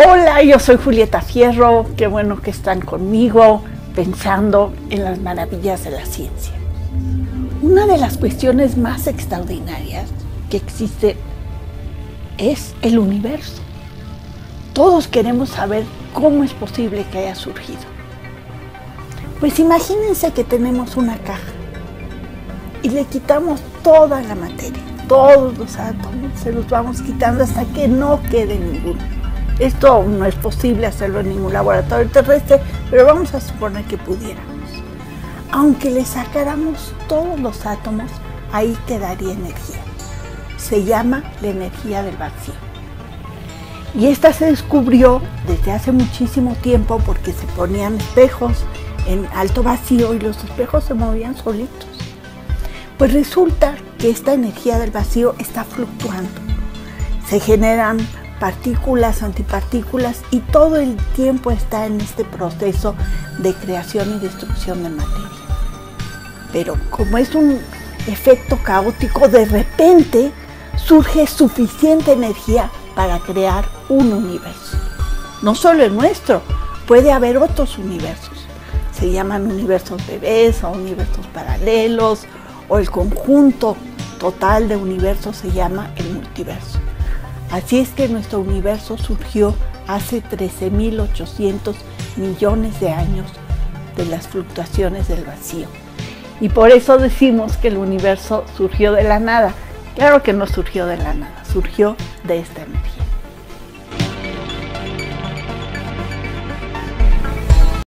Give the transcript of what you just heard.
Hola, yo soy Julieta Fierro, qué bueno que están conmigo pensando en las maravillas de la ciencia. Una de las cuestiones más extraordinarias que existe es el universo. Todos queremos saber cómo es posible que haya surgido. Pues imagínense que tenemos una caja y le quitamos toda la materia, todos los átomos, se los vamos quitando hasta que no quede ninguno. Esto no es posible hacerlo en ningún laboratorio terrestre, pero vamos a suponer que pudiéramos. Aunque le sacáramos todos los átomos, ahí quedaría energía. Se llama la energía del vacío. Y esta se descubrió desde hace muchísimo tiempo porque se ponían espejos en alto vacío y los espejos se movían solitos. Pues resulta que esta energía del vacío está fluctuando. Se generan partículas, antipartículas y todo el tiempo está en este proceso de creación y destrucción de materia. Pero como es un efecto caótico, de repente surge suficiente energía para crear un universo. No solo el nuestro, puede haber otros universos. Se llaman universos bebés o universos paralelos, o el conjunto total de universos se llama el multiverso. Así es que nuestro universo surgió hace 13.800 millones de años de las fluctuaciones del vacío. Y por eso decimos que el universo surgió de la nada. Claro que no surgió de la nada, surgió de esta energía.